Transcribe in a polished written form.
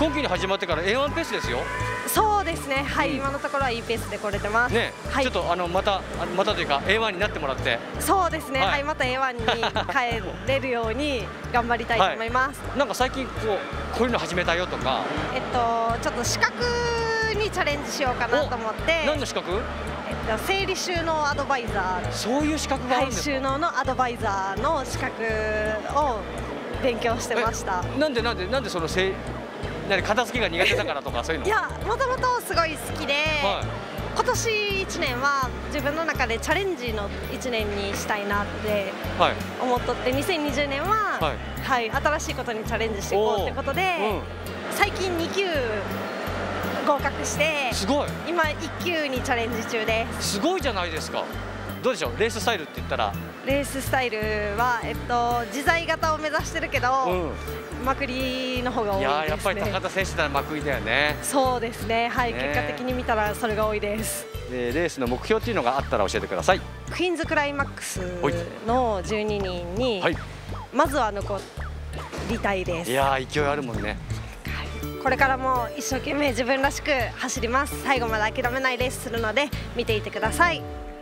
今季に始まってから A1 ペースですよ。 そうですね、はい、今のところはいいペースで来れてます。 ね、 はい、 ちょっとまたというか A1 になってもらって。 そうですね、 はいはい、また A1 に帰れるように頑張りたいと思います。 なんか最近こういうの始めたよとか。 ちょっと資格にチャレンジしようかなと思って。 何の資格？ 整理収納アドバイザー。 そういう資格があるんですか？ 収納のアドバイザーの資格を勉強してました。 なんでその片付けが苦手だからとかそういうの？ いや、もともとすごい好きで、今年1年は自分の中でチャレンジの1年にしたいなって思っとって、2020年は、はい、新しいことにチャレンジしていこうってことで、最近2級合格して、すごい今1級にチャレンジ中です。 すごいじゃないですか。どうでしょう、レーススタイルって言ったら。 レーススタイルは、自在型を目指してるけど、まくりの方が多いですね。いや、やっぱり高田選手ならまくりだよね。そうですね、はい、結果的に見たらそれが多いです。 レースの目標っていうのがあったら教えてください。 クイーンズクライマックスの12人にまずは残りたいです。 いやー、勢いあるもんね。 これからも一生懸命自分らしく走ります。最後まで諦めないレースするので見ていてください。